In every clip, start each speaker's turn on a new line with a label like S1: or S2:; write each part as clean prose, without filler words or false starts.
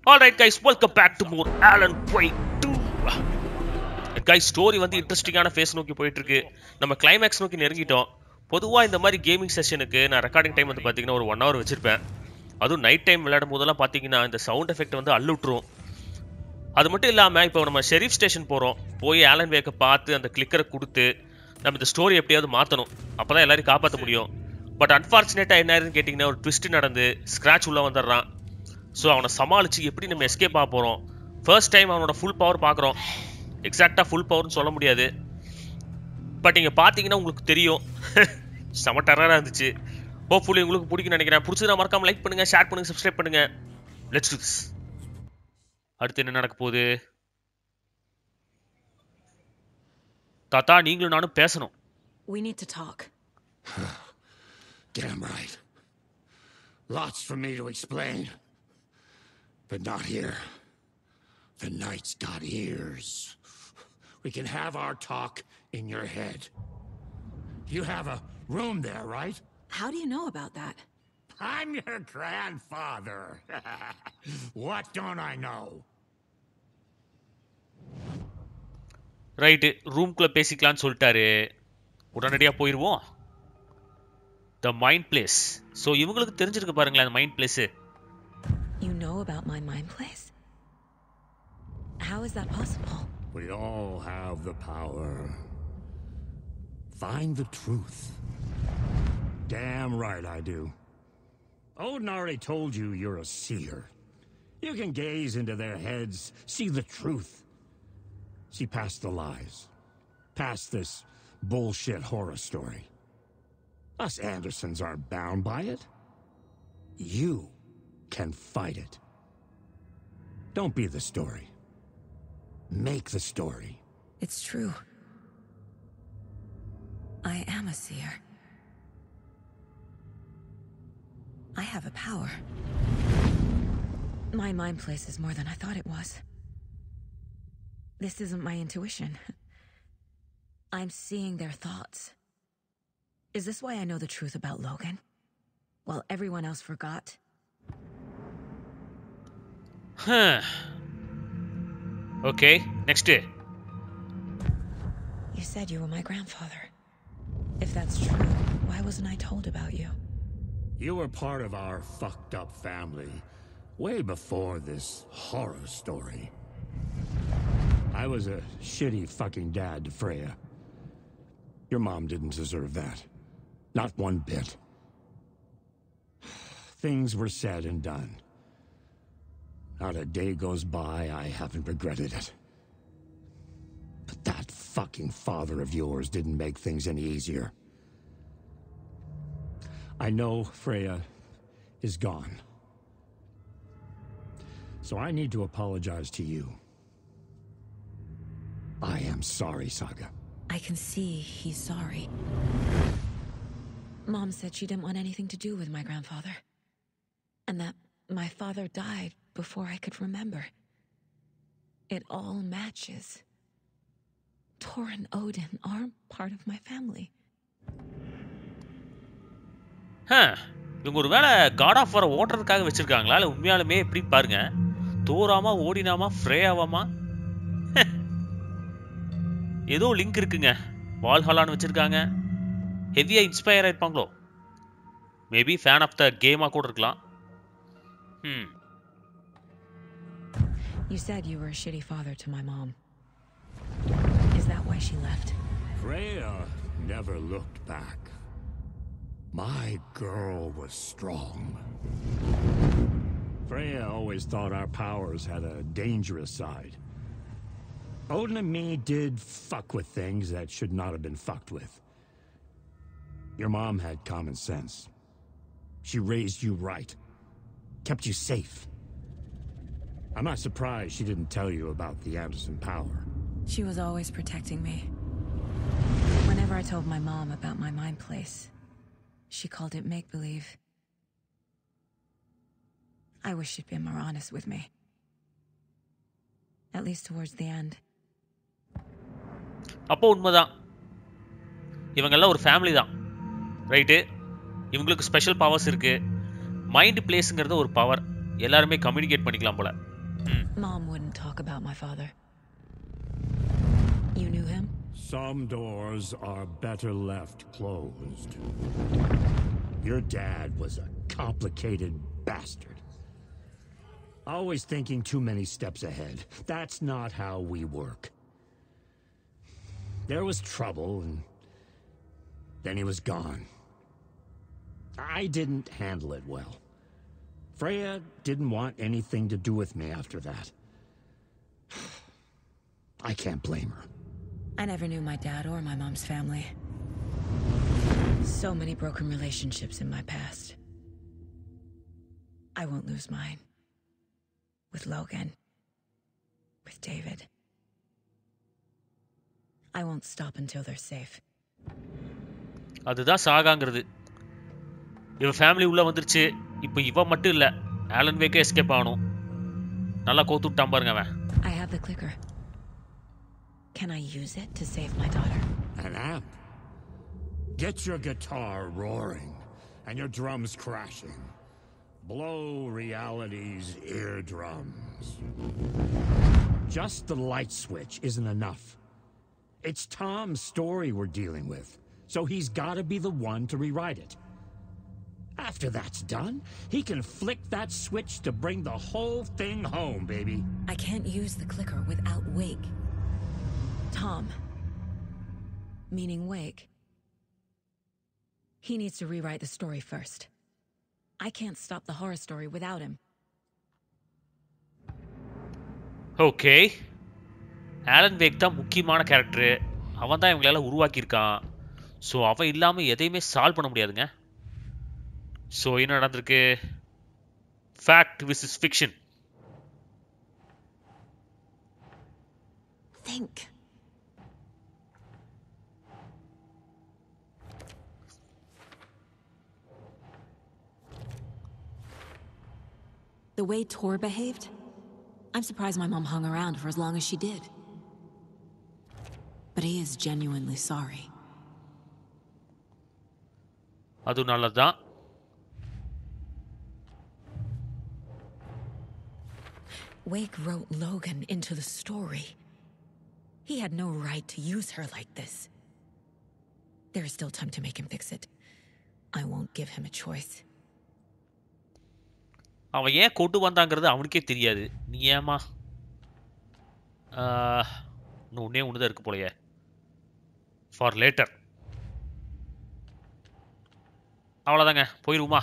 S1: Alright guys, welcome back to more Alan Wake 2. Guys, story வந்து இன்ட்ரெஸ்டிங்கான face நோக்கி போயிட்டு இருக்கு. நம்ம கிளைமேக்ஸ் நோக்கி நெருங்கிட்டோம். பொதுவா இந்த மாதிரி கேமிங் செஷனுக்கு நான் ரெக்கார்டிங் டைம் வந்து பாத்தீங்கன்னா ஒரு 1 hour வச்சிருப்பேன். அதுவும் நைட் டைம் விளையாடும் போதெல்லாம் பாத்தீங்கன்னா இந்த சவுண்ட் எஃபெக்ட் வந்து அள்ளுட்டுரும். அது மட்டும் இல்லாம இப்போ நம்ம ஷெரீஃப் ஸ்டேஷன் போறோம். போய் ஆலன் வேக்கை பார்த்து அந்த கிளிக்கரை கொடுத்து நம்ம இந்த ஸ்டோரி எப்படியாவது மாத்தணும். அப்பதான் எல்லாரையும் காப்பாற்ற முடியும். பட் அன்பார்ச்சுனேட்டா என்ன ஆயிருன்னு கேட்டீங்கன்னா ஒரு ட்விஸ்ட் நடந்து ஸ்கிராட்ச் உள்ள வந்துடுறான். ஸோ அவனை சமாளித்து எப்படி நம்ம எஸ்கேப் ஆக போகிறோம். ஃபர்ஸ்ட் டைம் அவனோட ஃபுல் பவர் பார்க்குறோம். எக்ஸாக்டாக ஃபுல் பவர்னு சொல்ல முடியாது, பட் இங்கே பார்த்தீங்கன்னா உங்களுக்கு தெரியும். செம டெரராக இருந்துச்சு. ஹோப்ஃபுல்லி உங்களுக்கு பிடிக்கும்னு நினைக்கிறேன். பிடிச்சது மறக்காம லைக் பண்ணுங்கள், ஷேர் பண்ணுங்கள், சப்ஸ்கிரைப் பண்ணுங்கள். Let's do this. அடுத்து என்ன நடக்க போகுது? தாத்தா, நீங்களும் நானும் பேசணும்.
S2: We need to talk.
S3: Damn right. Lots for me to explain. But not here. The night's got ears. We can have our talk in your head. You have a room there, right?
S2: How do you know about that?
S3: I'm your grandfather. What don't I know?
S1: Right, ரூம்குள்ளே பேசிக்கலான்னு சொல்லிட்டாரு. உடனடியாக போயிடுவோம். The mind place. So இவங்களுக்கு தெரிஞ்சிருக்கு பாருங்களேன் அந்த mind place.
S2: You know about my mind place? How is that possible?
S3: We all have the power. Find the truth. Damn right I do. Odin already told you you're a seer. You can gaze into their heads, see the truth. See past the lies. Past this bullshit horror story. Us Andersons aren't bound by it. You can fight it. Don't be the story. Make the story.
S2: It's true. I am a seer. I have a power. My mind place is more than I thought it was. This isn't my intuition. I'm seeing their thoughts. Is this why I know the truth about Logan? While everyone else forgot?
S1: Okay, next.
S2: You said you were my grandfather. If that's true, why wasn't I told about you?
S3: You were part of our fucked up family way before this horror story. I was a shitty fucking dad to Freya. Your mom didn't deserve that. Not one bit. Things were said and done. Not a day goes by I haven't regretted it. But that fucking father of yours didn't make things any easier. I know Freya is gone. So I need to apologize to you. I am sorry, Saga.
S2: I can see he's sorry. Mom said she didn't want anything to do with my grandfather. And that my father died before I could remember. It all matches. Tor and Odin aren't part of my family.
S1: இவங்க ஒரு வேளை God of வார் ஓட்டுறதுக்காக வச்சிருக்காங்களா? இல்லை உண்மையாலுமே எப்படி பாருங்க, தோராமா ஓடினாமா ஃப்ரேயாவாமா ஏதோ link இருக்குங்க. வால்ஹாலான்னு வச்சிருக்காங்க. ஹெவியா இன்ஸ்பயர் ஆயிருப்பாங்களோ? மேபி ஃபேன் ஆஃப் த கேமா கூட இருக்கலாம்.
S2: You said you were a shitty father to my mom. Is that why she left?
S3: Freya never looked back. My girl was strong. Freya always thought our powers had a dangerous side. Odin and me did fuck with things that should not have been fucked with. Your mom had common sense. She raised you right. Kept you safe. I'm not surprised she didn't tell you about the Anderson power.
S2: She was always protecting me. Whenever I told my mom about my mind place, she called it make-believe. I wish she'd been more honest with me. At least towards the end.
S1: அப்போ உண்மைதான், இவங்கெல்லாம் ஒரு family தான், right? இவங்களுக்கு special powers இருக்கு. Mind பிளேஸுங்கிறது ஒரு power. எல்லாருமே கம்யூனிகேட் பண்ணிக்கலாம் போல.
S2: Mom wouldn't talk about my father. You knew him?
S3: Some doors are better left closed. Your dad was a complicated bastard. Always thinking too many steps ahead. That's not how we work. There was trouble, and then he was gone. I didn't handle it well. Freya didn't want anything to do with me after that. I can't blame her.
S2: I never knew my dad or my mom's family. So many broken relationships in my past. I won't lose mine. With Logan. With David. I won't stop until they're safe.
S1: அதுதான் சாகாங்கிறது. இவ family உள்ள வந்துருச்சு. இப்போ இவ மட்டும் இல்ல, Alan வேக்கே escape ஆகணும். நல்லா கோத்து விட்டான் பாருங்க அவன்.
S2: I have the clicker. Can I use it to save my daughter?
S3: An amp? Get your guitar roaring and your drums crashing. Blow reality's eardrums. Just the light switch isn't enough. It's Tom's story we're dealing with, so he's gotta be the one to rewrite it. After that's done, he can flick that switch to bring the whole thing home, baby.
S2: I can't use the clicker without Wake. Tom. Meaning Wake. He needs to rewrite the story first. I can't stop the horror story without him.
S1: Okay, Alan Wake தான் முக்கியமான character. அவன் தான் இவங்களெல்லாம் உருவாக்கியிருக்கான். So அவன் இல்லாமல் எதையுமே solve பண்ண முடியாதுங்க. ஸோ என்ன நடந்திருக்கு? Fact versus fiction.
S2: Think. The way Tor behaved? I'm surprised my mom hung around for as long as she did. But he is genuinely sorry.
S1: அது நல்லதுதான்.
S2: Wake wrote Logan into the story. He had no right to use her like this. There is still time to make him fix it. I won't give him a choice.
S1: அவன் ஏன் கொண்டு வந்தாங்கிறது அவனுக்கே தெரியாது. நீ ஏமா இன்னும் ஒன்றே ஒன்று தான் இருக்கு போலையே. For later. அவ்வளோதாங்க, போயிடுவோமா?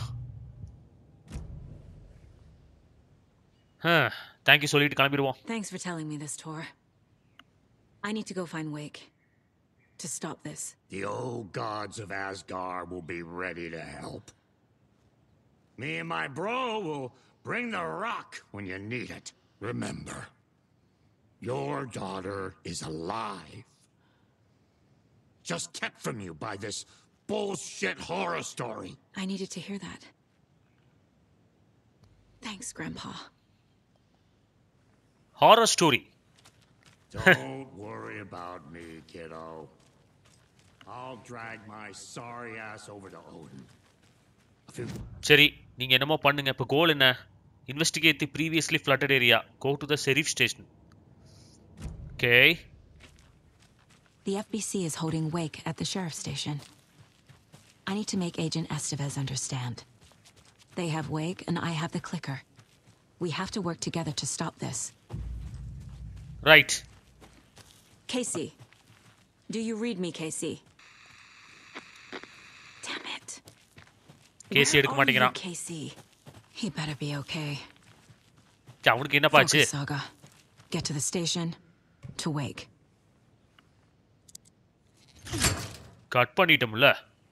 S1: தேங்க்யூ சொல்லிட்டு கிளம்பிடுவோம்.
S2: Thanks for telling me this, Tor. I need to go find Wake to stop this.
S3: The old gods of Asgard will be ready to help. Me and my bro will bring the rock when you need it. Remember, your daughter is alive. Just kept from you by this bullshit horror story.
S2: I needed to hear that. Thanks, Grandpa.
S1: Horror story.
S3: Don't worry about me, kiddo. I'll drag my sorry ass over to Odin.
S1: சரி, நீங்க என்னமோ பண்ணுங்க. இப்போ goal என்ன? Investigate the previously flooded area. Go to the sheriff station. Okay.
S2: The FBC is holding Wake at the sheriff's station. I need to make Agent Estevez understand. They have Wake and I have the clicker. We have to work together to stop this.
S1: Right.
S2: Casey. Do you read me, Casey? Damn it.
S1: Casey எடுக்க மாட்டேங்கிறான்.
S2: Casey. He better be okay.
S1: அவனுக்கு என்ன பாச்சு?
S2: Focus, Saga. Get to the station. To Wake.
S1: Cut பண்ணிட்டோம்ல.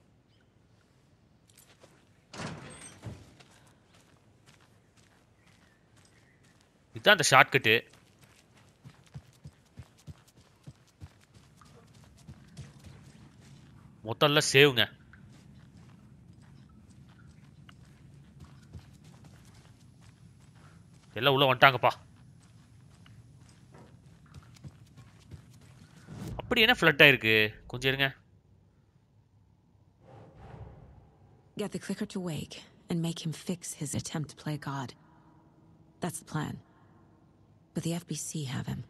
S1: இதான் அந்த shortcut. மொத்தம்ல சேவுங்க. எல்லாம் உள்ள வந்துட்டாங்கப்பா. அப்படி என்ன ஃப்ளட் ஆயிருக்கு? கொஞ்சம் இருங்க.
S2: Get the clicker to Wake and make him fix his attempt to play God. That's the plan. but the FBC have him.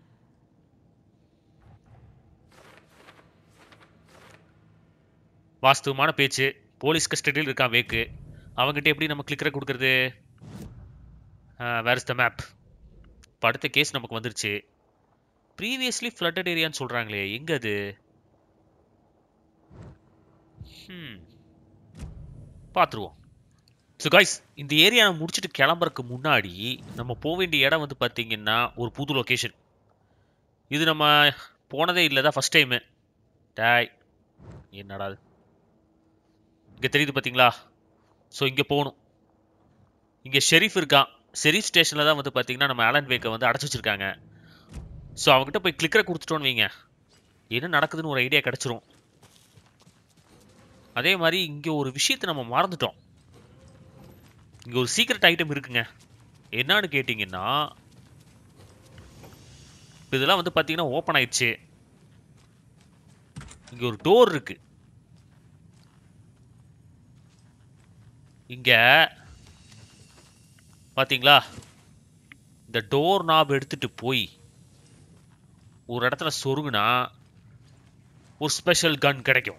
S1: வாஸ்தவமான பேச்சு. போலீஸ் கஸ்டடியில் இருக்கான் வேக்கு. அவங்ககிட்ட எப்படி நம்ம கிளிக்கரை கொடுக்கறது? Where is the map? இப்போ அடுத்த கேஸ் நமக்கு வந்துருச்சு. ப்ரீவியஸ்லி ஃப்ளட்டட் ஏரியான்னு சொல்கிறாங்களே, எங்கே அது? பார்த்துருவோம். ஸோ கைஸ், இந்த ஏரியா முடிச்சுட்டு கிளம்புறதுக்கு முன்னாடி நம்ம போக வேண்டிய இடம் வந்து பார்த்தீங்கன்னா ஒரு புது லொக்கேஷன். இது நம்ம போனதே இல்லை தான், ஃபஸ்ட் டைமு. டாய் என்னடா அது இங்கே தெரியுது பார்த்தீங்களா? ஸோ இங்கே போகணும். இங்கே ஷெரீஃப் இருக்கான். ஷெரீஃப் ஸ்டேஷனில் தான் வந்து பார்த்தீங்கன்னா நம்ம ஆலன் வேக்கை வந்து அடைச்சி வச்சிருக்காங்க. ஸோ அவங்ககிட்ட போய் கிளிக்கரை கொடுத்துட்டோன்னு வைங்க, என்ன நடக்குதுன்னு ஒரு ஐடியா கிடச்சிரும். அதே மாதிரி இங்கே ஒரு விஷயத்தை நம்ம மறந்துட்டோம். இங்கே ஒரு சீக்ரெட் ஐட்டம் இருக்குங்க. என்னன்னு கேட்டிங்கன்னா, இதெல்லாம் வந்து பார்த்தீங்கன்னா ஓப்பன் ஆயிடுச்சு. இங்கே ஒரு டோர் இருக்கு. இங்கே பார்த்தீங்களா, இந்த டோர் நாப் எடுத்துட்டு போய் ஒரு இடத்துல சொருகுனா ஒரு ஸ்பெஷல் கன் கிடைக்கும்.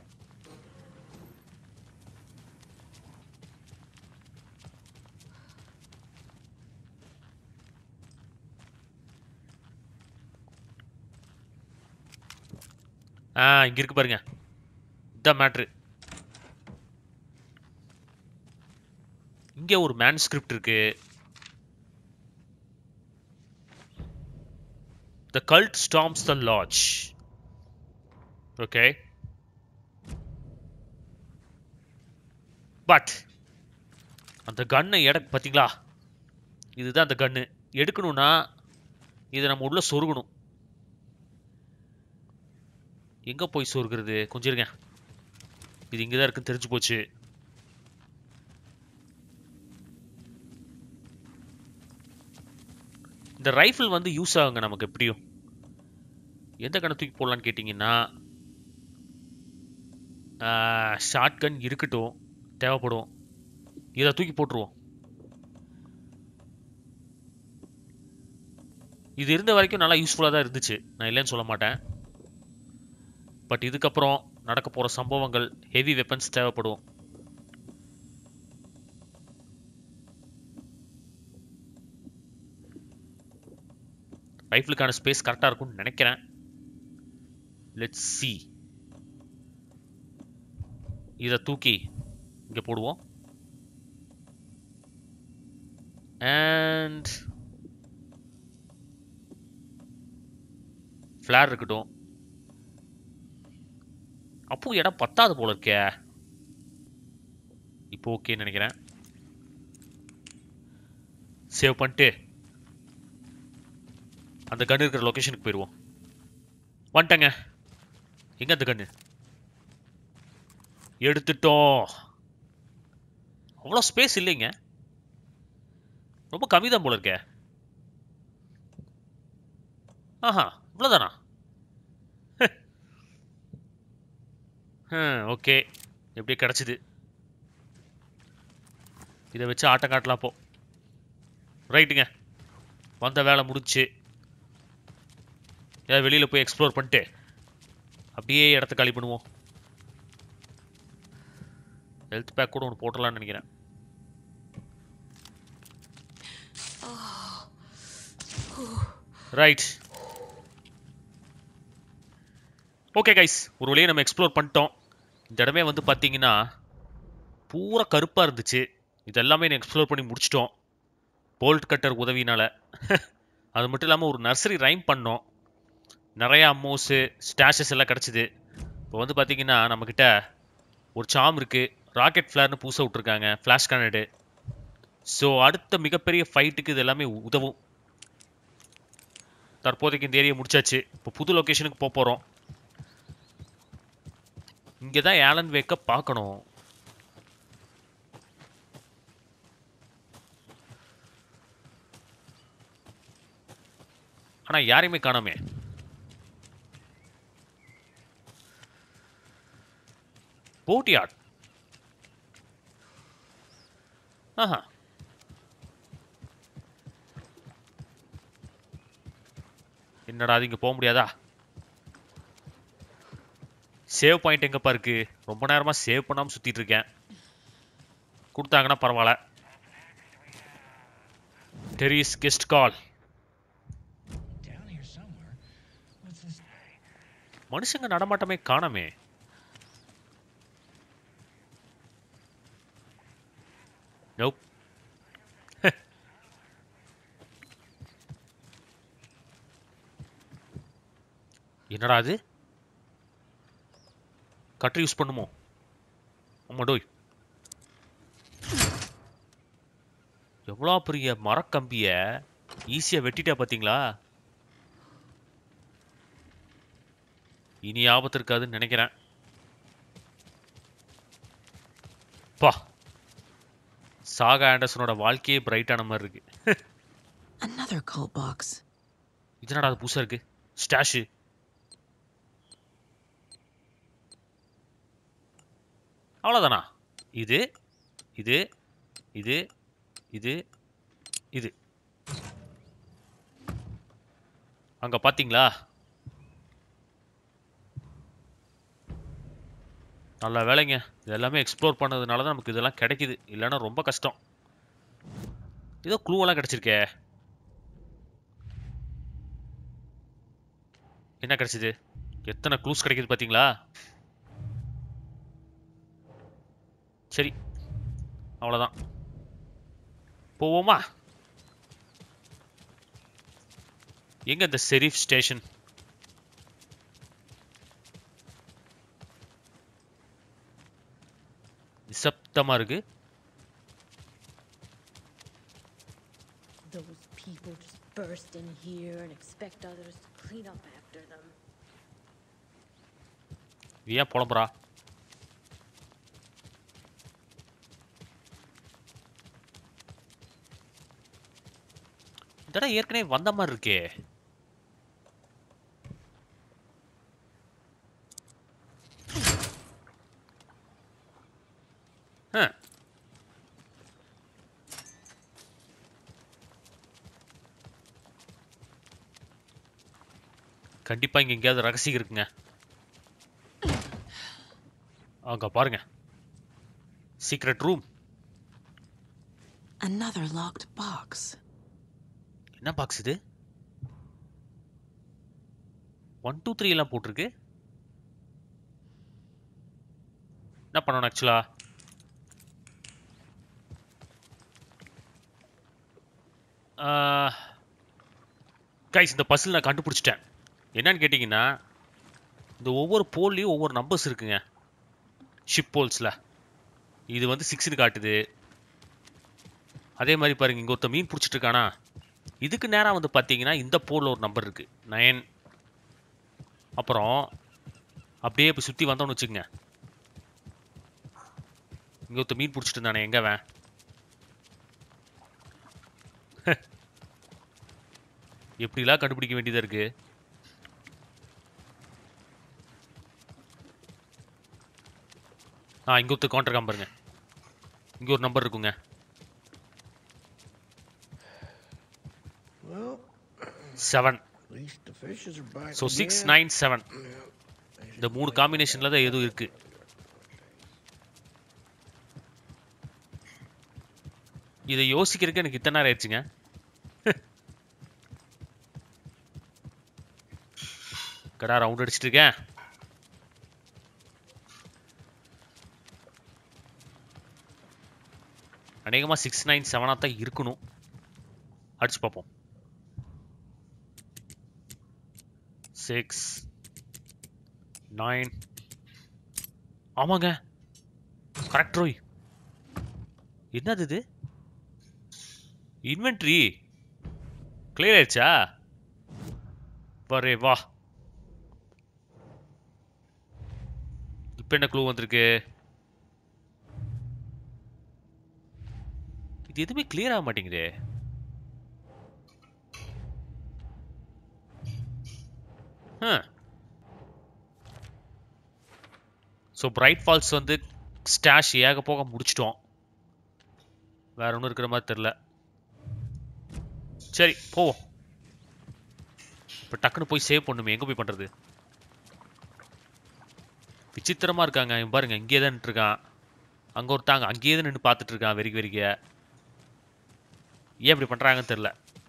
S1: இங்க இருக்கு பாருங்க, இதான் மேட்ரு. இங்க ஒரு மேனுஸ்கிரிப்ட் இருக்கு. The cult storms the lodge. Okay. But அந்த கன்னை பார்த்தீங்களா, இதுதான் அந்த கன்னு. எடுக்கணும்னா இதை நம்ம உள்ள சொருகணும். எங்க போய் சொருகிறது? கொஞ்சம் இருங்க, இது இங்கதான் இருக்குன்னு தெரிஞ்சு போச்சு. இந்த ரைஃபிள் வந்து யூஸ் ஆகுங்க நமக்கு எப்படியும். எந்த கண்ணை தூக்கி போடலான்னு கேட்டிங்கன்னா, ஷார்ட் கன் இருக்கட்டும், தேவைப்படும். இதை தூக்கி போட்டுருவோம். இது இருந்த வரைக்கும் நல்லா யூஸ்ஃபுல்லாக தான் இருந்துச்சு, நான் இல்லைன்னு சொல்ல மாட்டேன். பட் இதுக்கப்புறம் நடக்க போகிற சம்பவங்கள் ஹெவி வெப்பன்ஸ் தேவைப்படும். ரைஃபிளுக்கான ஸ்பேஸ் கரெக்டாக இருக்கும்னு நினைக்கிறேன். Let's see. இதை தூக்கி இங்கே போடுவோம். அண்ட் ஃப்ளார் இருக்கட்டும். அப்போ இடம் பத்தாது போல இருக்கே. இப்போ ஓகேன்னு நினைக்கிறேன். சேவ் பண்ணிட்டு அந்த கன் இருக்கிற லொகேஷனுக்கு போயிடுவோம். வந்துட்டங்க. எங்க அந்த கன்னு? எடுத்துட்டோம். அவ்வளோ ஸ்பேஸ் இல்லைங்க, ரொம்ப கம்மி தான் போல இருக்கே. ஆஹா, இவ்வளோதானா? ஓகே, எப்படி கிடச்சிது. இதை வச்சு ஆட்டம் காட்டலாம் போ. ரைட்டுங்க, வந்த வேலை முடிச்சு. ஏதாவது வெளியில் போய் எக்ஸ்ப்ளோர் பண்ணிட்டு அப்படியே இடத்த காலி பண்ணுவோம். ஹெல்த் பேக் கூட ஒன்று போட்டுடலான்னு நினைக்கிறேன். ரைட். ஓகே கைஸ், ஒரு வழியை நம்ம எக்ஸ்ப்ளோர் பண்ணிட்டோம். இந்த இடமே வந்து பார்த்தீங்கன்னா பூரா கருப்பாக இருந்துச்சு. இதெல்லாமே நான் எக்ஸ்ப்ளோர் பண்ணி முடிச்சிட்டோம் போல்ட் கட்டர் உதவினால. அது மட்டும் இல்லாமல் ஒரு நர்சரி ரைம் பண்ணோம். நிறையா அம்மோஸு ஸ்டாஷஸ் எல்லாம் கிடச்சிது. இப்போ வந்து பார்த்தீங்கன்னா நம்மக்கிட்ட ஒரு சாம் இருக்குது. ராக்கெட் ஃப்ளேர்னு புதுசாக விட்ருக்காங்க, ஃப்ளாஷ் கனடு. ஸோ அடுத்த மிகப்பெரிய ஃபைட்டுக்கு இது எல்லாமே உதவும். தற்போதைக்கு இந்த ஏரியா முடிச்சாச்சு. இப்போ புது லொக்கேஷனுக்கு போக போகிறோம். இங்கே தான் ஆலன் வேக்கை பார்க்கணும். ஆனால் யாரையுமே காணாமே. போட்டியாட். ஆஹா, என்னடா அது இங்க போக முடியாதா? சேவ் பாயிண்ட் எங்கப்பா இருக்கு? ரொம்ப நேரமா சேவ் பண்ணாம சுத்திட்டு இருக்கேன். கொடுத்தாங்கன்னா பரவாயில்ல. டெரிஸ் கெஸ்ட் கால். மனுஷங்க நடமாட்டமே காணமே. நோப். என்னடா அது? கட்டர் யூஸ் பண்ணுமோ? அம்மாடோய். எவ்வளோ பெரிய மரக்கம்பிய ஈஸியா வெட்டிட்டா பாத்தீங்களா? இனி ஆபத்து இருக்காதுன்னு நினைக்கிறேன். பா, சாகா ஆண்டர்சனோட வாழ்க்கையே பிரைட்டான மாதிரி இருக்கு.
S2: Another cult box.
S1: இதனடா அது புதுசா இருக்கு? ஸ்டாஷு. அவ்வளோதானா? இது இது இது இது இது. அங்க பாத்தீங்களா? நல்ல வேலைங்க. இது எல்லாமே எக்ஸ்ப்ளோர் பண்ணதுனால தான் நமக்கு இதெல்லாம் கிடைக்குது. இல்லைன்னா ரொம்ப கஷ்டம். ஏதோ க்ளூவெல்லாம் கிடைச்சிருக்கே. என்ன கிடைச்சது? எத்தனை க்ளூஸ் கிடைக்குது பாத்தீங்களா? சரி, அவ்வளோதான். போவோமா? எங்க இந்த செரிஃப் ஸ்டேஷன்? நிசப்தமா இருக்கு.
S4: Those people just burst in here and expect others to clean up after them.
S1: ஏன் புலம்புறா? இதடா ஏற்கனவே வந்த மாதிரி இருக்கே. கண்டிப்பா இங்க எங்கேயாவது ரகசியம் இருக்குங்க. அங்க பாருங்க. Secret room.
S2: Another locked box.
S1: என்ன பாக்ஸ் இது? 1 2 3 எல்லாம் போட்டிருக்கு. என்ன பண்ணணும் ஆக்சுவலா? கைஸ், இந்த பசில் நான் கண்டுபிடிச்சிட்டேன். என்னன்னு கேட்டிங்கன்னா, இந்த ஒவ்வொரு போல்லையும் ஒவ்வொரு நம்பர்ஸ் இருக்குங்க. ஷிப் போல்ஸில் இது வந்து 6ன்னு காட்டுது. அதே மாதிரி பாருங்க, இங்கே ஒருத்த மீன் பிடிச்சிட்டு இருக்கானா, இதுக்கு நேராக வந்து பார்த்தீங்கன்னா இந்த போலில் ஒரு நம்பர் இருக்குது 9. அப்புறம் அப்படியே இப்போ சுற்றி வந்தோம்னு வச்சுக்கோங்க. இங்கே ஒருத்த மீன் பிடிச்சிட்டு இருந்தானே, எங்கே அவன்? எப்படிலாம் கண்டுபிடிக்க வேண்டியதாக இருக்கு. இங்க ஒருத்தர் கவுண்டர் காம் பாருங்க. இங்க ஒரு நம்பர் இருக்குங்க. Seven. So 6 9 7. இந்த மூணு காம்பினேஷன்ல தான் ஏதோ இருக்கு. இதை யோசிக்கிறதுக்கு எனக்கு இத்தனை நேரம் ஆயிடுச்சுங்க. கடா ரவுண்ட் அடிச்சிட்டு இருக்கேன். அநேகமா 6 9 7 தான் இருக்கணும். அடிச்சு பார்ப்போம். 6 9. ஆமாங்க, கரெக்ட் ரோய். என்னது இது? இன்வென்ட்ரி கிளியர் ஆயிடுச்சா? வரே வா. இப்போ என்ன க்ளூ வந்திருக்கு? இது எதுவுமே கிளியர் ஆக மாட்டேங்குதே. ஸோ பிரைட் ஃபால்ஸ் வந்து ஸ்டாஷ் ஏக போக முடிச்சிட்டோம். வேற ஒன்றும் இருக்கிற மாதிரி தெரியல. சரி போவோம். இப்போ டக்குன்னு போய் சேவ் பண்ணுமே, எங்க போய் பண்றது? விசித்திரமா இருக்காங்க. இவன் பாருங்க, இங்கே தான் நின்று இருக்கான். அங்க ஒருத்தாங்க அங்கேயே தான் நின்று பார்த்துட்டு இருக்கான் வெறிக்க வெறிக்க. ஏன் இப்படி பண்றாங்கன்னு தெரியல.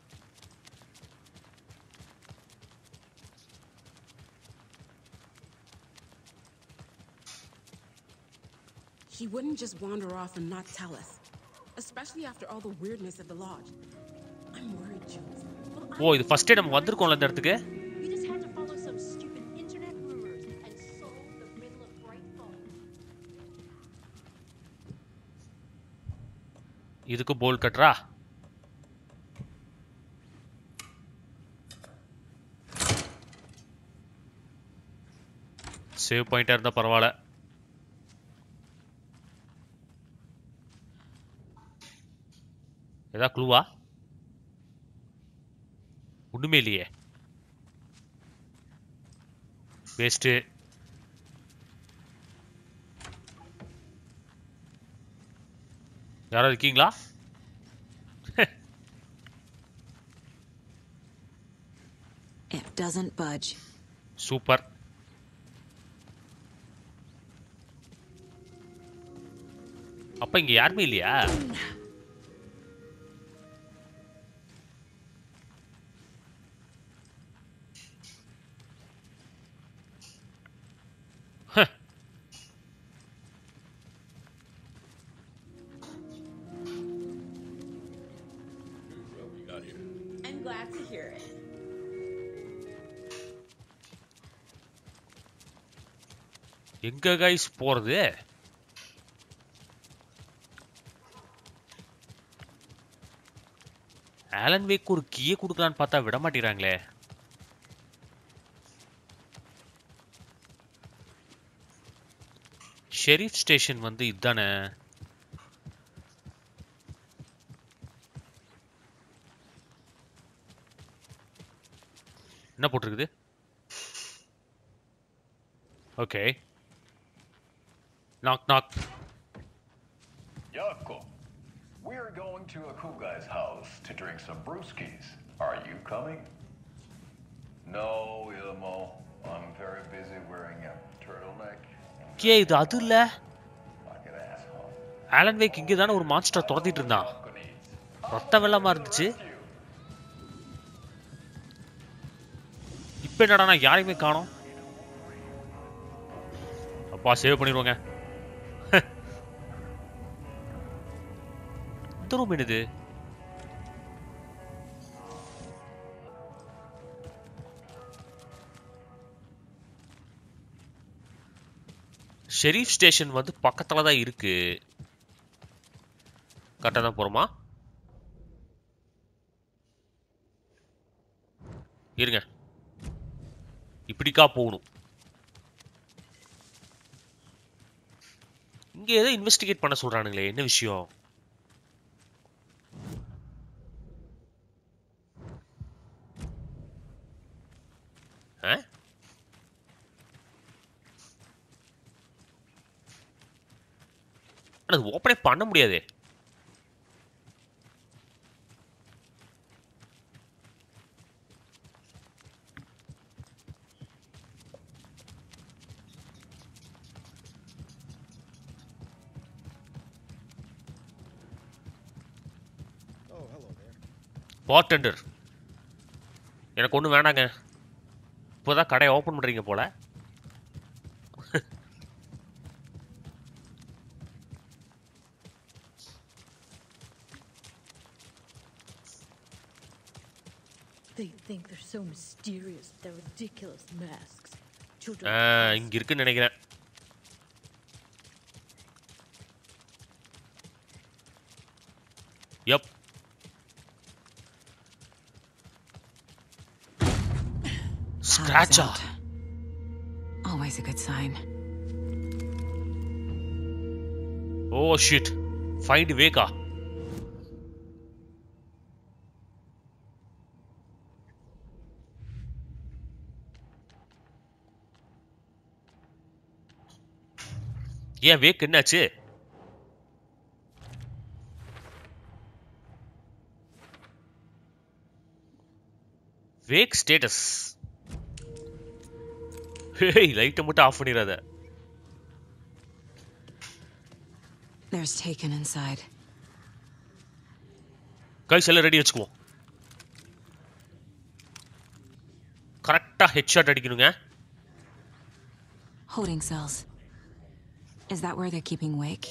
S5: He wouldn't just wander off and not tell us, especially after all the weirdness at the lodge. I'm worried, Jules.
S1: ஓ, இது ஃபர்ஸ்ட் டே நம்ம வந்திருக்கோம்ல இந்த இடத்துக்கு.
S4: You just had to follow some stupid internet rumors and solve the riddle of Bright Falls.
S1: இதுக்கு போல் கட்றா. Save பாயிண்டா இருந்தா பரவாயில்ல. ஏதா க்ளூவா? ஒண்ணுமே இல்லையே. வேஸ்ட். யாராவது இருக்கீங்களா?
S2: It doesn't budge.
S1: சூப்பர். அப்ப இங்க யாருமே இல்லையா?
S5: I'm glad to hear it.
S1: எங்க கைஸ் போறது? ஆலன் வேக் ஒரு கீயை கொடுக்கலான்னு பார்த்தா விட மாட்டேங்கிறாங்களே. ஷெரீஃப் ஸ்டேஷன் வந்து இதுதானே? என்ன போட்டிருக்குது? Okay. Knock knock.
S6: Yako, we're going to Akugai's house to drink some brewskis. Are you coming? No, Ilmo. I'm very busy wearing a turtleneck.
S1: கே இது அது இல்ல.
S6: Like an asshole.
S1: Alan Wake இங்க தானே ஒரு மான்ஸ்டர் துரத்திட்டு இருந்தான். ரத்த வெள்ளமா இருந்துச்சு. இப்ப என்னடா நான் யாரையுமே காணோம். அப்பா சேவ் பண்ணிடுவோங்க. இந்த ரூம் என்னது? ஷெரீஃப் ஸ்டேஷன் வந்து பக்கத்துல தான் இருக்கு. கரெக்டா தான் போறோமா? இருங்க, இப்படிக்கா போகணும். இங்க ஏதோ இன்வெஸ்டிகேட் பண்ண சொல்றானுங்களே, என்ன விஷயம்? அது ஓப்பனே பண்ண முடியாதே. பார்டெண்டர், எனக்கு ஒன்றும் வேணாங்க. இப்போதான் கடையை ஓப்பன் பண்ணுறீங்க போல.
S4: They think they're so mysterious with their ridiculous masks. Children.
S1: இங்க இருக்குன்னு நினைக்கிறேன். Yup. Scratcha.
S2: Always a good sign.
S1: Oh shit. Find Vega. ஏன் வேக் என்னாச்சு? Wake status. ஹேய் லைட்டை மட்டும் ஆஃப் பண்ணிடாத.
S2: There's Taken inside.
S1: கைஸ் எல்லாம் ரெடி வச்சுக்குவோம். கரெக்டா ஹெட்ஷாட் அடிக்கணுங்க.
S2: Holding cells. Is that where they're keeping Wake?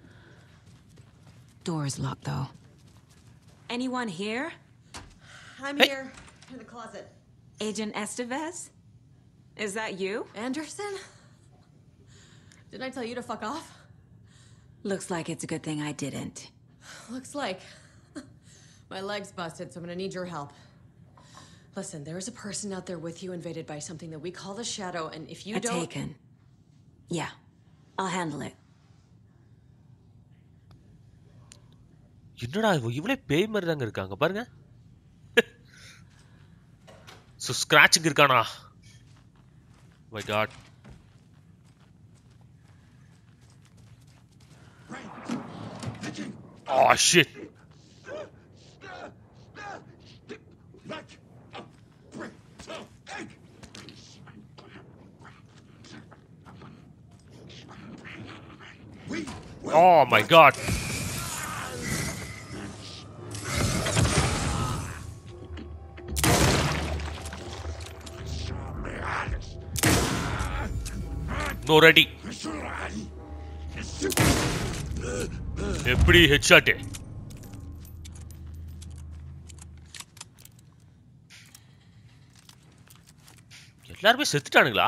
S2: Door is locked though. Anyone here?
S7: I'm
S1: Hey.
S7: here in the closet.
S2: Agent Estevez? Is that you?
S7: Anderson? Didn't I tell you to fuck off?
S2: Looks like it's a good thing I didn't.
S7: Looks like. My leg's busted, so I'm gonna need your help. Listen, there is a person out there with you invaded by something that we call the Shadow, and if you don't...
S2: Taken. Yeah, I'll handle it.
S1: என்னடா இவ்வளவு பேய் மாதிரி தாங்க இருக்காங்க பாருங்க. So scratching இருக்கானா? My god. Oh shit. Oh my god. No ready. எப்படி headshot? எல்லாரும் செத்துட்டானுங்களா?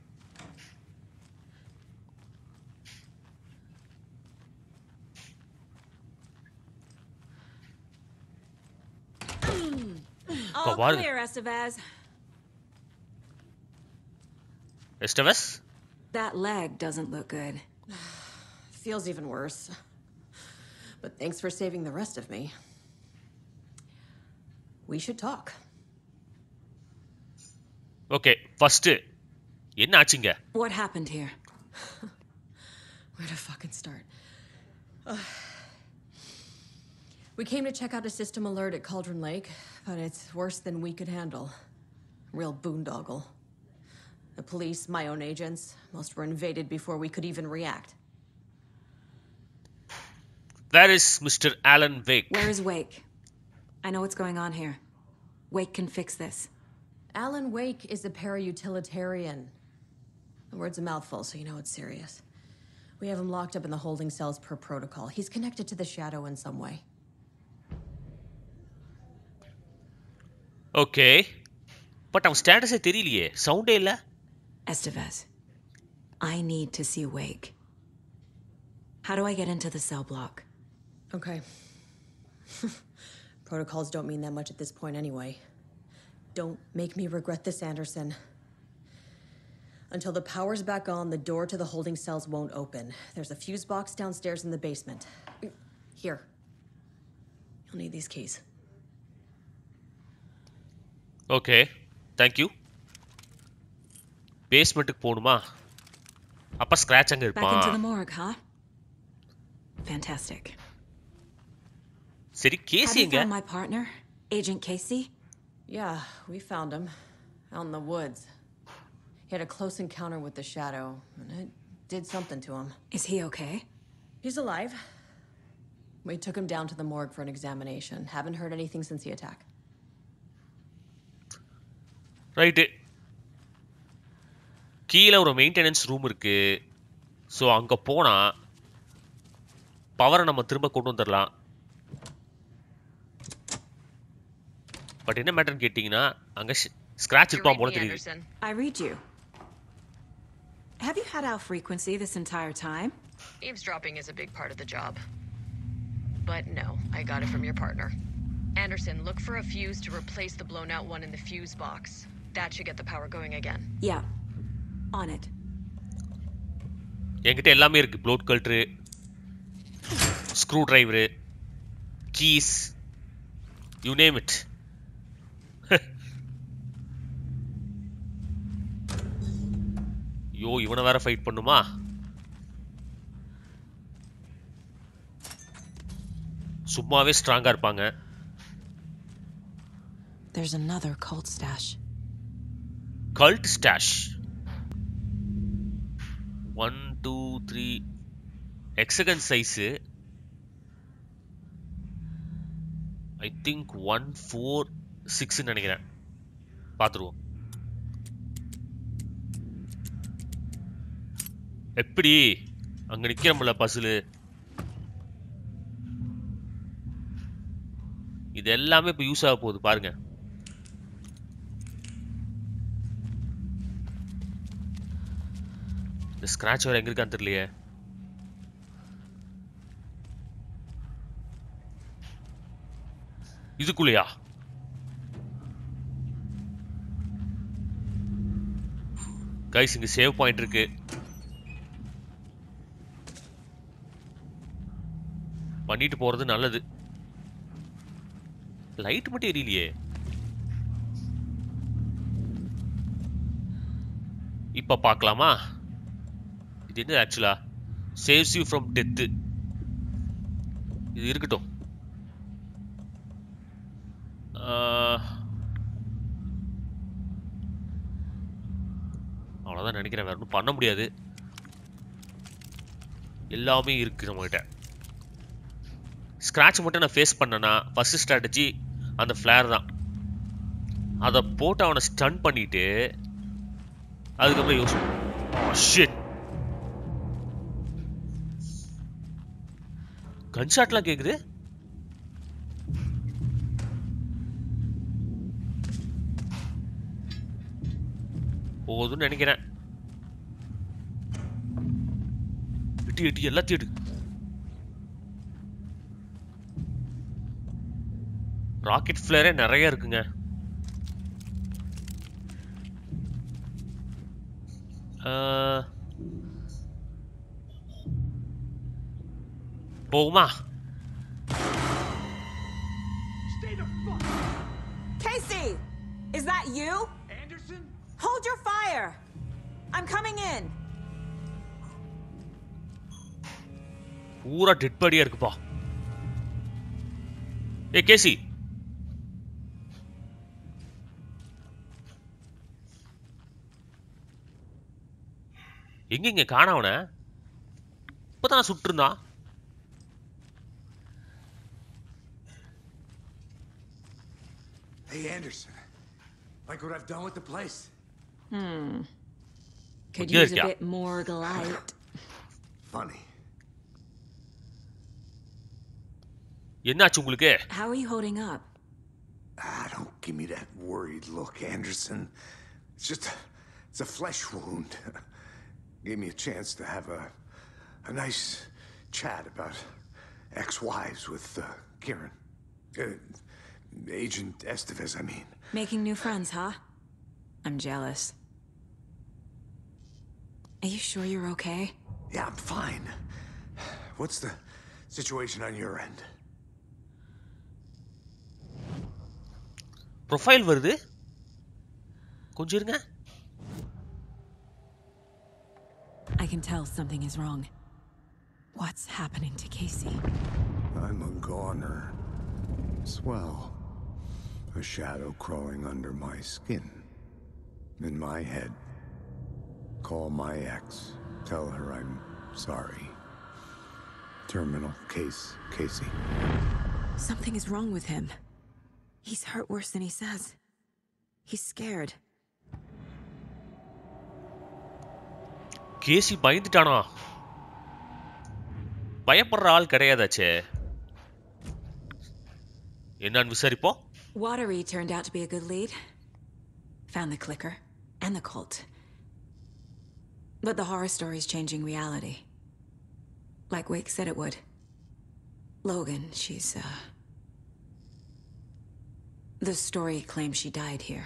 S2: All
S1: பாருங்க.
S2: clear, Estevez.
S1: Estevez?
S2: That leg doesn't look good.
S7: Feels even worse. But thanks for saving the rest of me. We should talk.
S1: Okay, first என்ன ஆச்சுங்க?
S2: What happened here?
S7: Where to fucking start? We came to check out a system alert at Cauldron Lake, but it's worse than we could handle. Real boondoggle. The police, my own agents, most were invaded before we could even react.
S1: Where is Mr. Alan Wake?
S2: Where is Wake? I know what's going on here. Wake can fix this.
S7: Alan Wake is a para-utilitarian. The word's a mouthful, so you know it's serious. We have him locked up in the holding cells per protocol. He's connected to the Shadow in some way.
S1: Okay. But அவன் ஸ்டேட்டஸே தெரியலையே. சவுண்டே இல்ல.
S2: Estevez, I need to see Wake. How do I get into the cell block?
S7: Okay. Protocols don't mean that much at this point anyway. Don't make me regret this, Anderson. Until the power's back on, the door to the holding cells won't open. There's a fuse box downstairs in the basement. Here. You'll need these keys.
S1: Okay. Thank you. பேஸ்மென்ட்டுக்கு போணுமா? அப்ப scratch அங்க
S2: Back
S1: இருப்பான்.
S2: into the morgue, huh? Fantastic.
S1: சரி
S2: Have
S1: Casey
S2: you
S1: எங்க?
S2: found my partner, Agent Casey?
S7: Yeah, we found him. Out in the woods. He had a close encounter with the Shadow, and it did something to him.
S2: Is he okay?
S7: He's alive. We took him down to the morgue for an examination. Haven't heard anything since the attack.
S1: Right. கீழே ஒரு maintenance room இருக்கு. So அங்கே போனால் பவரை நம்ம திரும்ப கொண்டு வந்துடலாம். பட் என்ன மேட்டர்னு கேட்டிங்கன்னா அங்கே ஸ்க்ராட்ச் இருப்பான் போல தெரியுது.
S2: I read you. Have you had out frequency this entire time?
S8: Eavesdropping is a big part of the job. But no, I got it from your partner. Anderson, look for a fuse to replace the blown out one in the fuse box. That should get the power going again.
S2: Yeah. On it.
S1: என்கிட்ட எல்லாமே இருக்கு. Bolt cutter, screwdriver, keys, you name it. ஐயோ இவனை வேற fight பண்ணுமா? சும்மாவே ஸ்ட்ராங்கா இருப்பாங்க.
S7: there's another cult stash.
S1: Cult stash. 1 2 3 hexagon size. I think 1 4 6 நினைக்கிறேன். பாத்துருவோம். எப்படி அங்க நிக்கிறோம்ல பசில். இது எல்லாமே இப்ப யூஸ் ஆக போகுது பாருங்க. இந்த ஸ்கிராட்ச் வேற எங்க இருக்கான்னு தெரியலையே. இதுக்குள்ளயா? கைஸ் இங்க சேவ் பாயிண்ட் இருக்கு. பண்ணிட்டு போறது நல்லது. லைட் மட்டும் எரியலையே. இப்ப பார்க்கலாமா? இது என்ன ஆக்சுவலா? Saves you from death. இது இருக்கட்டும். அவ்வளவுதான் நினைக்கிறேன். வேற ஒன்றும் பண்ண முடியாது. எல்லாமே இருக்கு நம்மகிட்ட. ஸ்கிராட்ச் மட்டும் நான் ஃபேஸ் பண்ணனா ஃபர்ஸ்ட் ஸ்ட்ராட்டஜி அந்த ஃபிளேர் தான். அதை போட்டு அவனை ஸ்டன் பண்ணிட்டு அதுக்கப்புறம் யூஸ். ஷிட், கன் ஷாட்லாம் கேக்குது. போதும்னு நினைக்கிறேன். எட்டி எட்டி எல்லாத்தையும் எடு. ராக்கெட் ஃபிளேரே நிறைய இருக்குங்க. போகுமா?
S9: Casey, is that you?
S10: Anderson?
S9: Hold your fire. I'm coming in.
S1: பூரா டெட் பாடியா இருக்குப்பா. ஏ கேசி, எங்க காணவன? இப்பதான் சுட்டுருந்தான்.
S10: Hey, Anderson. Like what I've done with the place?
S7: Could
S1: Good
S7: use a
S1: job.
S7: bit more light.
S10: Funny.
S1: என்னாச்சு உங்களுக்கு?
S7: How are you holding up?
S10: Don't give me that worried look, Anderson. It's a flesh wound. Gave me a chance to have a nice chat about ex-wives with Kieran. Agent Estevez, I mean.
S7: Making new friends, huh? I'm jealous. Are you sure you're okay?
S10: Yeah, I'm fine. What's the situation on your end?
S1: Profile வருது. கொஞ்சம் இருங்க.
S7: I can tell something is wrong. What's happening to Casey?
S10: I'm a goner. Swell. A shadow crawling under my skin. In my head. Call my ex. Tell her I'm sorry. Terminal case, Casey.
S7: Something is wrong with him. He's hurt worse than he says. He's scared.
S1: கேசி பயந்துட்டானா? பயப்படுற ஆள் கிடையாதாச்சே. என்னன்னு விசாரிப்போம்.
S7: Watery turned out to be a good lead. Found the clicker and the cult. But the horror story's changing reality. Like Wake said it would. Logan, the story claims she died here.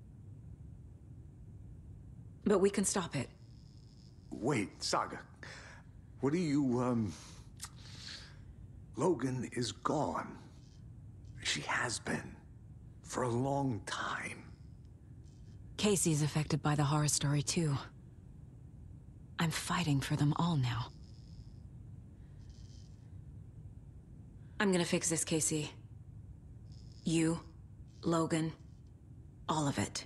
S7: But we can stop it.
S10: Wait, Saga. What do you, Logan is gone. She has been. For a long time.
S7: Casey's affected by the horror story too. I'm fighting for them all now. I'm gonna fix this, Casey. You, Logan,
S2: All of it.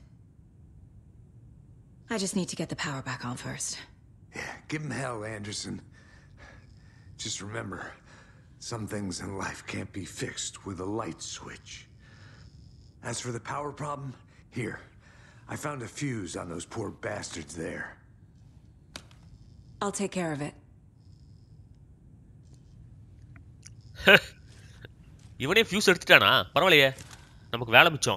S2: I just need to get the power back on first.
S10: Yeah, give him hell, Anderson. Just remember, some things in life can't be fixed with a light switch. As for the power problem, here. I found a fuse on those poor bastards there.
S2: I'll take care of it.
S1: இவனே fuse எடுத்துட்டானா? பரவாயில்லையே, நமக்கு வேலை மிச்சம்.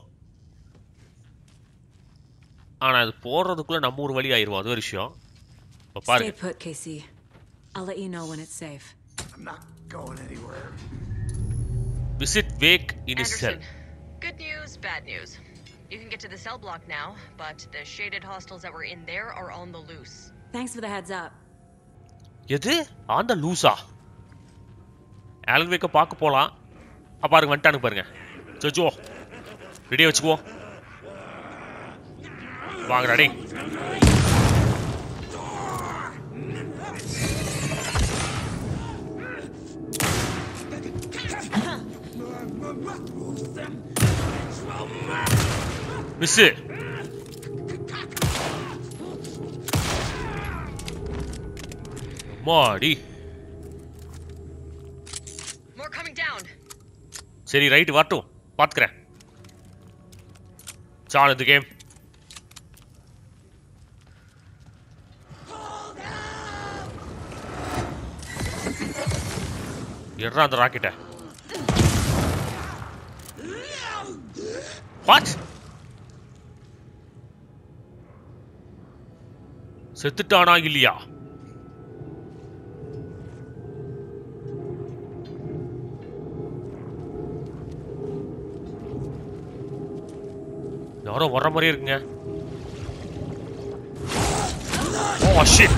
S1: ஆனா அது போடுறதுக்குள்ள நம்ம ஒரு வழி ஆயிருவோம், அது ஒரு விஷயம். இப்ப
S2: Stay
S1: பாருங்க.
S2: put, Casey. I'll let you know when it's safe.
S10: I'm not going anywhere.
S1: Visit Wake in his cell.
S8: Anderson, good news, bad news. You can get to the cell block now, but the shaded hostels that were in there are on the loose.
S2: Thanks for the heads up.
S1: எது? On the லூசா? Alan வேக்க பார்க்க போலாம். பாருங்க வந்துட்டானு பாருங்க. ஜோஜோ ரெடியா வச்சுக்கோ. வாங்கடா டேய். மிஸ் மாடி.
S8: More coming down.
S1: சரி ரைட் வரட்டும், பாத்துக்கிறேன். சால் இந்த கேம். எட்ரா அந்த ராக்கெட்ட. வாட்? செத்துட்டானா இல்லையா? யாரோ வர்ற மாதிரியே இருக்குங்க. Oh shit.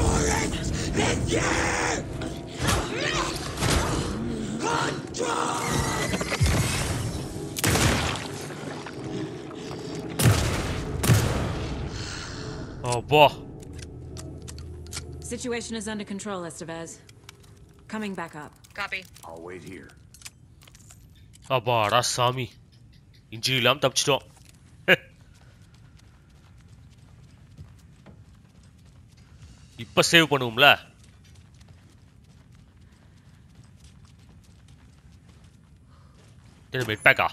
S1: Oh boy.
S2: Situation is under control, Estevez. Coming back up.
S8: Copy.
S10: I'll wait here.
S1: அப்பாடா சாமி, இன்ஜிரி இல்லாம தப்பிச்சிட்டோம். இப்ப சேவ் பண்ணுவோம்ல. இது மெட் பேக்கா?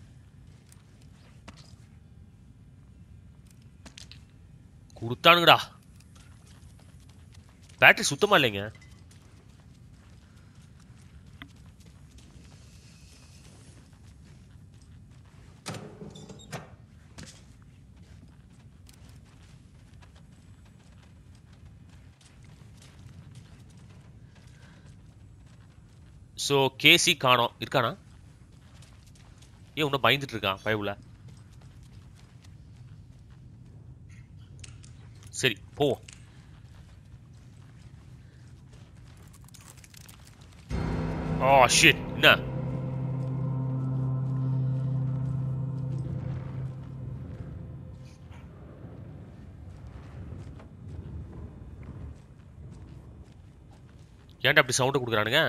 S1: கொடுத்தானுங்கடா. பேட்டரி சுத்தமா இல்லைங்க. ஸோ கேசி காணோம். இருக்கானா? ஏன் இன்னும் பயந்துட்டு இருக்கான் பயவுல? சரி போவோம். Oh shit. என்ன ஏன்டா அப்படி சவுண்ட் கொடுக்குறானுங்க?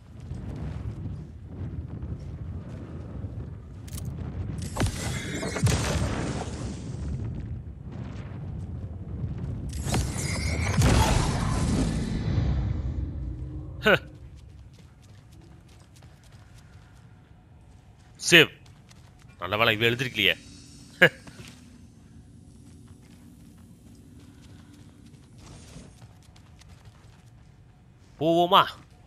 S1: சேவ். நல்ல வேலை இவ எழுதிருக்கலையே. போவோமா?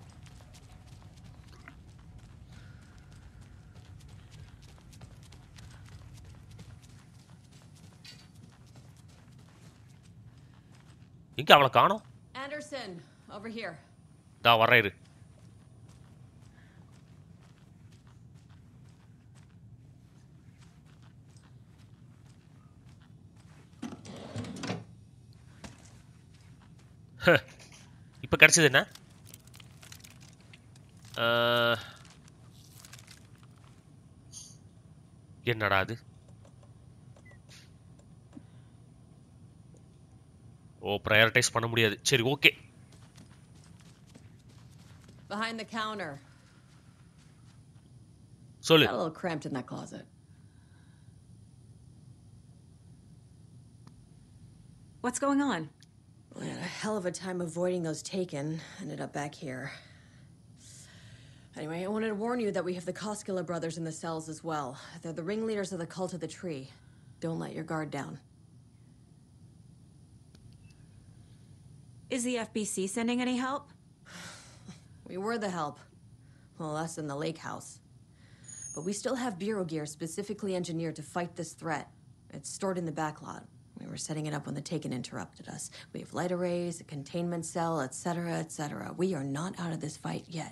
S1: எங்க அவளை காணோம்?
S7: Anderson, over here.
S1: தா வரேன் இரு. இப்ப கிடைச்சது என்ன? என்னடா அது? ஓ ப்ரையாரிட்டைஸ் பண்ண முடியாது. சரி ஓகே.
S7: Behind the counter.
S1: சொல்லு.
S7: Got a little cramped in that closet.
S11: What's going on?
S7: We had a hell of a time avoiding those taken. Ended up back here. Anyway, I wanted to warn you that we have the Koskela brothers in the cells as well. They're the ringleaders of the Cult of the Tree. Don't let your guard down.
S11: Is the FBC sending any help?
S7: We were the help. Well, us in the lake house. But we still have Bureau gear specifically engineered to fight this threat. It's stored in the backlot. We were setting it up when the Taken interrupted us. We have light arrays, a containment cell, etc., etc. We are not out of this fight yet.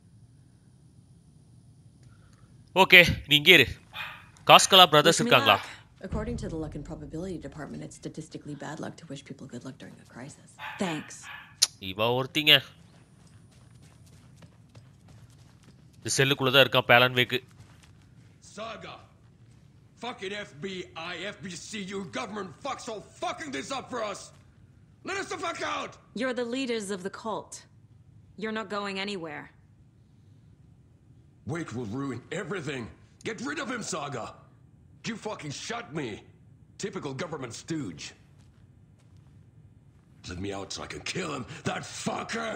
S1: Okay நீ இங்கே இரு. காஸ்கலா brothers
S7: Wish me
S1: இருக்காங்களா?
S7: luck. According to the Luck and Probability Department, it's statistically bad luck to wish people good luck during a crisis.
S11: Thanks.
S1: இவ ஒருத்திங்க. இந்த செல்லுக்குள்ள தான் இருக்கான் பேலன் Wake.
S12: Saga. Fucking FBI, FBC, you government fucks all fucking this up for us. Let us the fuck out.
S11: You're the leaders of the cult. You're not going anywhere.
S12: Wake will ruin everything. Get rid of him, Saga. You fucking shot me. Typical government stooge. Let me out so I can kill him, that fucker!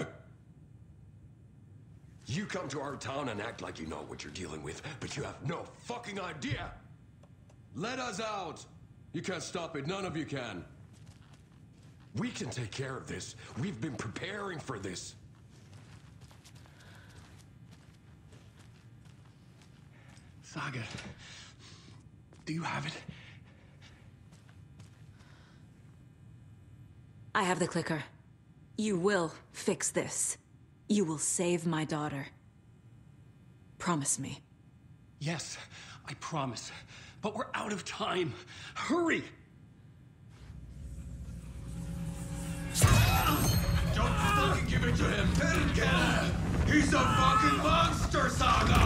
S12: You come to our town and act like you know what you're dealing with, but you have no fucking idea! Let us out! You can't stop it, none of you can. We can take care of this. We've been preparing for this.
S13: Saga, do you have it?
S11: I have the clicker. You will fix this. You will save my daughter. Promise me.
S13: Yes, I promise. But we're out of time. Hurry!
S12: Don't fucking give it to him! Get him! He's a fucking monster, Saga!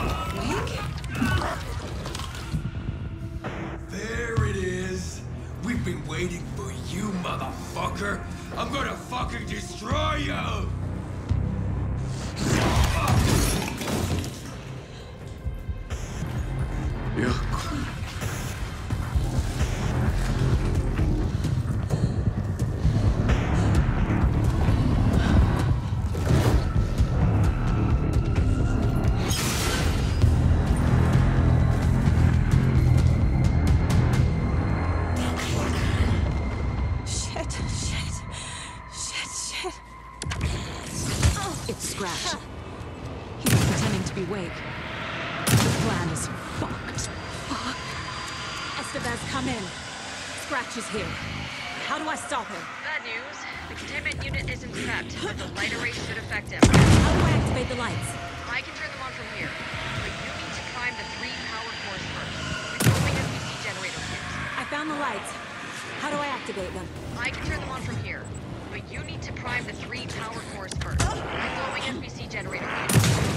S12: There it is! We've been waiting for you, motherfucker! I'm gonna fucking destroy you!
S10: Yeah.
S11: It's Scratch. He was pretending to be Wake. The plan is fucked. Fuck. Estevez, come in. Scratch is here. How do I stop him?
S8: Bad news. The containment unit isn't prepped, but the light array should affect him.
S11: How do I activate the lights?
S8: I can turn them on from here, but you need to prime the 3 power cores first. Resolving FBC generator kit.
S11: I found the lights. How do I activate them?
S8: I can turn them on from here, but you need to prime the 3 power cores first. Resolving FBC generator kit.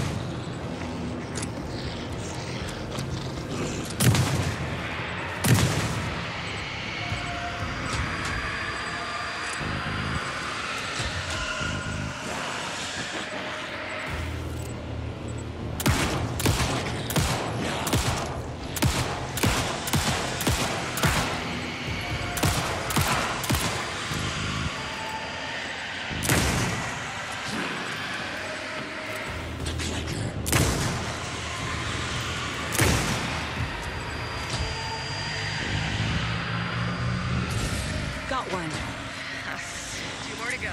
S11: Got one.
S8: 2 more to go.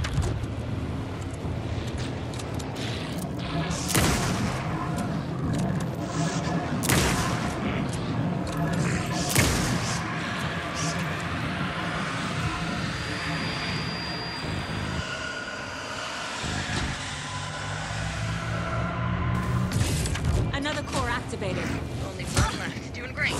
S11: Another core activated.
S8: Only 1 left. Doing great.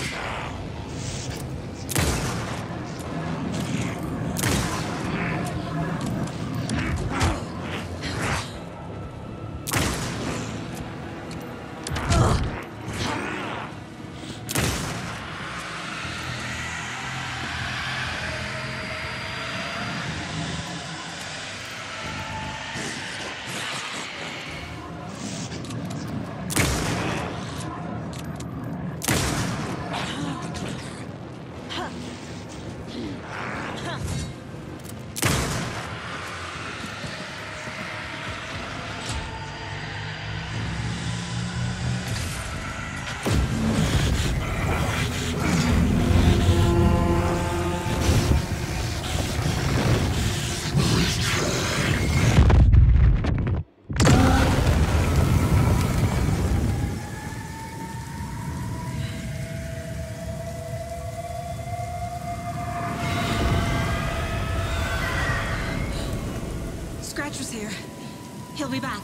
S11: Scratcher's here. He'll be back.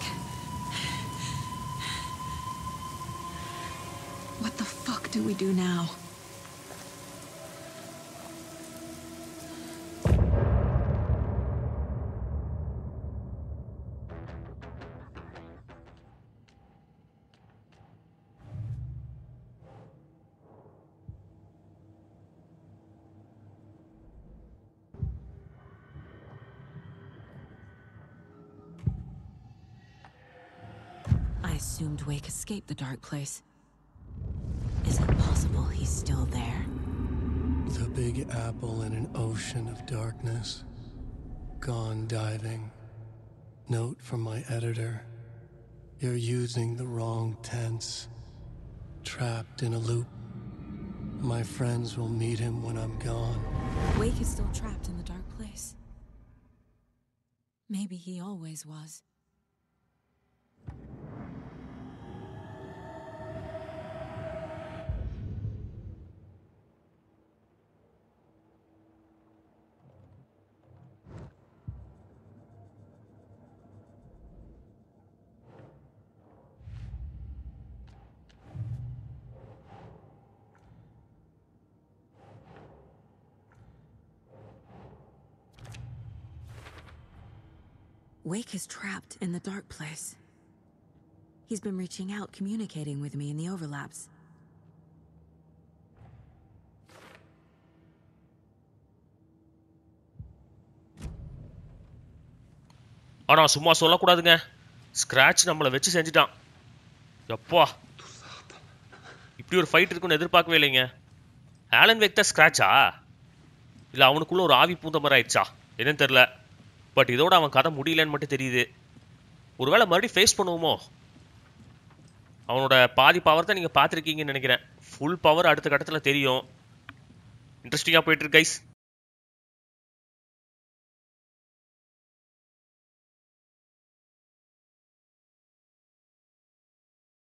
S11: What the fuck do we do now? I assumed Wake escaped the dark place. Is it possible he's still there?
S14: The Big Apple in an ocean of darkness. Gone diving. Note from my editor. You're using the wrong tense. Trapped in a loop. My friends will meet him when I'm gone.
S11: Wake is still trapped in the dark place. Maybe he always was. Wake is trapped in the dark place. He's been reaching out, communicating with me in the overlaps.
S1: ஆனா சும்மா சொல்லக்கூடாதுங்க. Scratch நம்மளை வச்சு செஞ்சுட்டான். எப்பா இப்படி ஒரு fight இருக்குன்னு எதிர்பார்க்கவே இல்லைங்க. ஆலன் வேக் தான் ஸ்கிராட்சா? இல்லை அவனுக்குள்ள ஒரு ஆவி பூந்த மாதிரி ஆயிடுச்சா என்னன்னு தெரில. பட் இதோட அவன் கதை முடியலன்னு மட்டும் தெரியுது. ஒருவேளை மறுபடியும் ஃபேஸ் பண்ணுவோமோ? அவனோட பாதி பவர் தான் நீங்கள் பார்த்துருக்கீங்கன்னு நினைக்கிறேன். ஃபுல் பவர் அடுத்த கட்டத்தில் தெரியும். இன்ட்ரெஸ்டிங்காக போயிட்டு இருக்கு கைஸ்.